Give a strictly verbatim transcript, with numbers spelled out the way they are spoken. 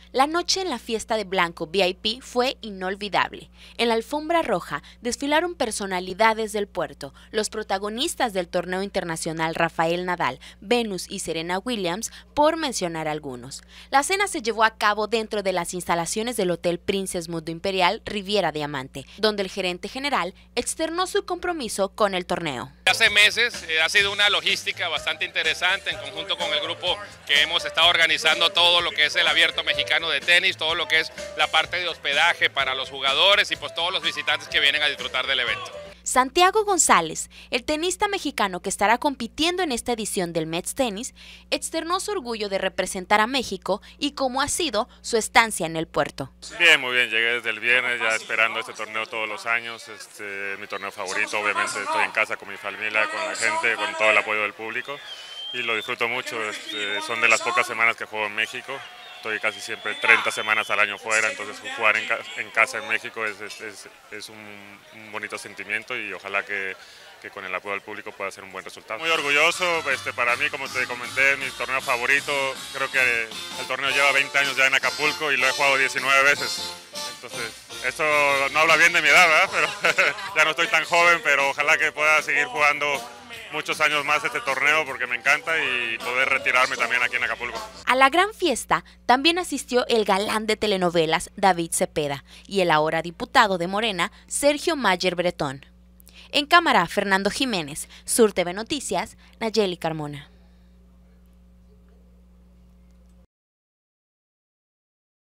La noche en la fiesta de blanco V I P fue inolvidable. En la alfombra roja desfilaron personalidades del puerto, los protagonistas del torneo internacional Rafael Nadal, Venus y Serena Williams, por mencionar algunos. La cena se llevó a cabo dentro de las instalaciones del Hotel Princess Mundo Imperial Riviera Diamante, donde el gerente general externó su compromiso con el torneo. Hace meses eh, ha sido una logística bastante interesante en conjunto con el grupo que hemos estado organizando todo lo que es el Abierto Mexicano de tenis, todo lo que es la parte de hospedaje para los jugadores y pues todos los visitantes que vienen a disfrutar del evento. Santiago González, el tenista mexicano que estará compitiendo en esta edición del Mets Tennis, externó su orgullo de representar a México y cómo ha sido su estancia en el puerto. Bien, muy bien, llegué desde el viernes ya esperando este torneo todos los años, este, mi torneo favorito, obviamente estoy en casa con mi familia, con la gente, con todo el apoyo del público y lo disfruto mucho, este, son de las pocas semanas que juego en México. Estoy casi siempre treinta semanas al año fuera, entonces jugar en, ca en casa en México es, es, es, es un, un bonito sentimiento y ojalá que, que con el apoyo del público pueda ser un buen resultado. Muy orgulloso, este, para mí, como te comenté, mi torneo favorito, creo que el torneo lleva veinte años ya en Acapulco y lo he jugado diecinueve veces, entonces esto no habla bien de mi edad, ¿verdad? Pero ya no estoy tan joven, pero ojalá que pueda seguir jugando muchos años más este torneo porque me encanta y poder retirarme también aquí en Acapulco. A la gran fiesta también asistió el galán de telenovelas David Cepeda y el ahora diputado de Morena Sergio Mayer Bretón. En cámara, Fernando Jiménez, Sur T V Noticias, Nayeli Carmona.